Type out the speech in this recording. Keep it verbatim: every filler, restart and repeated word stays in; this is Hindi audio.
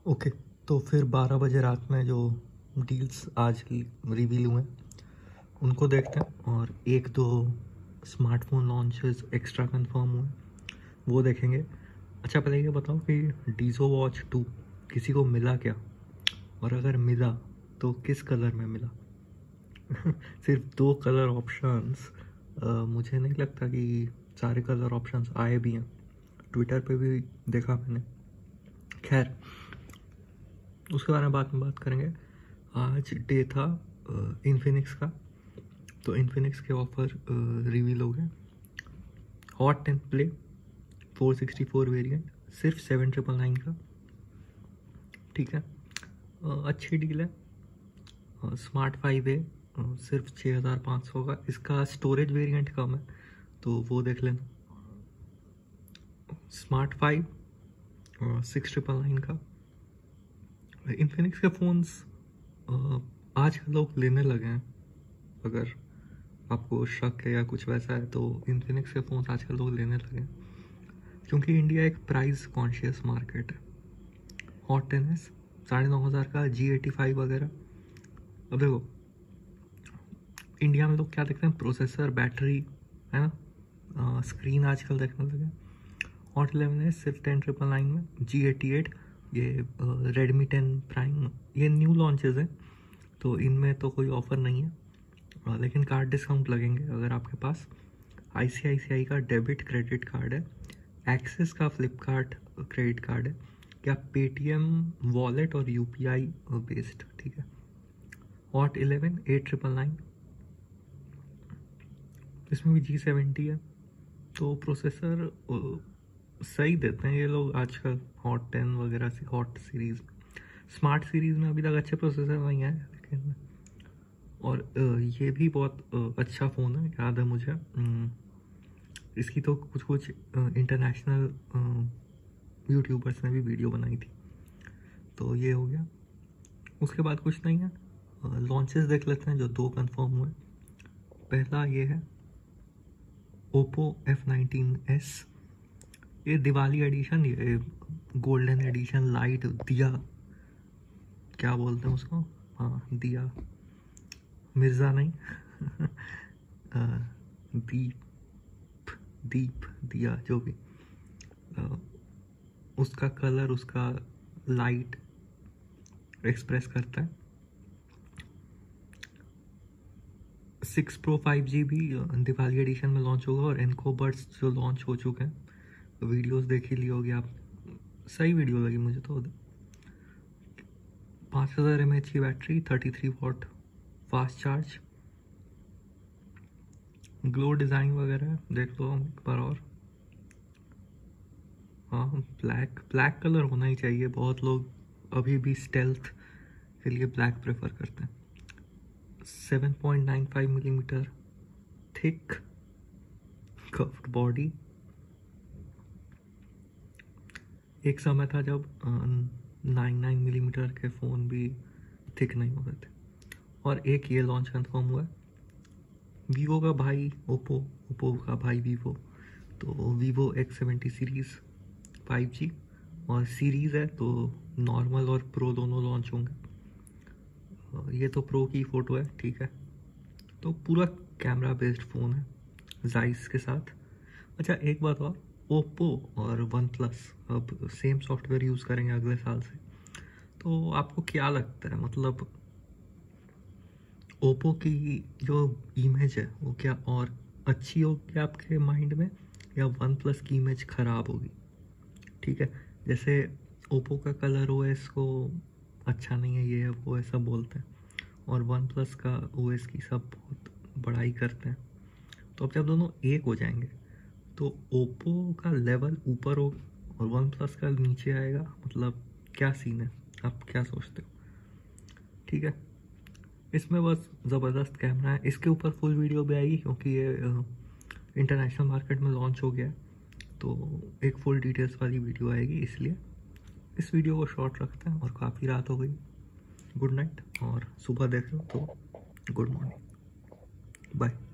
ओके, तो फिर बारह बजे रात में जो डील्स आज रिवील हुए उनको देखते हैं, और एक दो स्मार्टफोन लॉन्चेस एक्स्ट्रा कंफर्म हुए वो देखेंगे। अच्छा, पहले ये बताओ कि डीजो वॉच टू किसी को मिला क्या, और अगर मिला तो किस कलर में मिला? सिर्फ दो कलर ऑप्शंस, मुझे नहीं लगता कि सारे कलर ऑप्शंस आए भी हैं, ट्विटर पे भी देखा मैंने। खैर, उसके बारे में बाद में बात करेंगे। आज डे था इन्फिनिक्स का, तो इन्फिनिक्स के ऑफर रिवील हो गए। Hot ten play four sixty four variant सिर्फ सेवन ट्रिपल नाइन का, ठीक है, अ, अच्छी डील है। स्मार्ट फाइव ए सिर्फ छः हज़ार पाँच सौ का, इसका स्टोरेज वेरिएंट कम है तो वो देख लेना। Smart five six triple nine का। इन्फिनिक्स के फ़ोन्स आजकल लोग लेने लगे हैं, अगर आपको शक है या कुछ वैसा है तो इन्फिनिक्स के फ़ोन्स आजकल लोग लेने लगे हैं, क्योंकि इंडिया एक प्राइस कॉन्शियस मार्केट है। हॉट टेन एस साढ़े नौ हज़ार का, जी एटी फाइव वगैरह। अब देखो, इंडिया में लोग क्या देखते हैं? प्रोसेसर, बैटरी, है ना, स्क्रीन आजकल देखने लगे। हॉट इलेवन एस सिर्फ टेन ट्रिपल नाइन में। जी एटी एट, ये रेडमी टेन प्राइम, ये न्यू लॉन्चेस हैं तो इनमें तो कोई ऑफ़र नहीं है, आ, लेकिन कार्ड डिस्काउंट लगेंगे अगर आपके पास आईसीआईसीआई का डेबिट क्रेडिट कार्ड है, एक्सिस का फ्लिपकार्ट क्रेडिट कार्ड है, या पेटीएम वॉलेट और यूपीआई बेस्ड, ठीक है। Hot eleven eight triple nine, इसमें भी जी सेवेंटी है, तो प्रोसेसर सही देते हैं ये लोग आजकल हॉट टेन वगैरह से, हॉट सीरीज़। स्मार्ट सीरीज़ में अभी तक अच्छे प्रोसेसर नहीं आए, लेकिन और ये भी बहुत अच्छा फ़ोन है, याद है मुझे। इसकी तो कुछ कुछ इंटरनेशनल यूट्यूबर्स ने भी वीडियो बनाई थी, तो ये हो गया। उसके बाद कुछ नहीं है, लॉन्चेस देख लेते हैं जो दो कंफर्म हुए। पहला ये है ओप्पो एफ नाइनटीन एस, ये दिवाली एडिशन, ये गोल्डन एडिशन, लाइट दिया, क्या बोलते हैं उसको, हाँ दिया, मिर्ज़ा नहीं दीप दीप दिया, जो भी, आ, उसका कलर, उसका लाइट एक्सप्रेस करता है। सिक्स प्रो फाइव जी भी दिवाली एडिशन में लॉन्च होगा, और एनको बड्स जो लॉन्च हो चुके हैं, वीडियोस देख ही ली होगी आप, सही वीडियो लगी मुझे तो। पाँच हज़ार एम एच की बैटरी, thirty three watt fast charge, glow design वगैरह देख लो एक बार। और हाँ, ब्लैक ब्लैक कलर होना ही चाहिए, बहुत लोग अभी भी स्टेल्थ के लिए ब्लैक प्रेफर करते हैं। Seven point nine five millimeter thick curved body. एक समय था जब नाइन नाइन मिलीमीटर के फ़ोन भी थिक नहीं होते थे। और एक ये लॉन्च कंफर्म हुआ है, वीवो का भाई ओप्पो, ओप्पो का भाई वीवो, तो Vivo X seventy series five G, और सीरीज़ है तो नॉर्मल और प्रो दोनों लॉन्च होंगे। ये तो प्रो की फ़ोटो है, ठीक है, तो पूरा कैमरा बेस्ड फ़ोन है जाइस के साथ। अच्छा, एक बात और, ओप्पो और वन प्लस अब सेम सॉफ्टवेयर यूज़ करेंगे अगले साल से, तो आपको क्या लगता है, मतलब ओप्पो की जो इमेज है वो क्या और अच्छी होगी आपके माइंड में, या वन प्लस की इमेज ख़राब होगी? ठीक है, जैसे ओप्पो का कलर ओएस को अच्छा नहीं है, ये है वो ऐसा बोलते हैं, और वन प्लस का ओएस की सब बहुत बड़ाई करते हैं। तो अब जब दोनों एक हो जाएंगे तो ओप्पो का लेवल ऊपर होगा और वन प्लस का नीचे आएगा, मतलब क्या सीन है, आप क्या सोचते हो? ठीक है, इसमें बस ज़बरदस्त कैमरा है, इसके ऊपर फुल वीडियो भी आएगी क्योंकि ये इंटरनेशनल मार्केट में लॉन्च हो गया है, तो एक फुल डिटेल्स वाली वीडियो आएगी, इसलिए इस वीडियो को शॉर्ट रखते हैं। और काफ़ी रात हो गई, गुड नाइट, और सुबह देख लो तो गुड मॉर्निंग, बाय।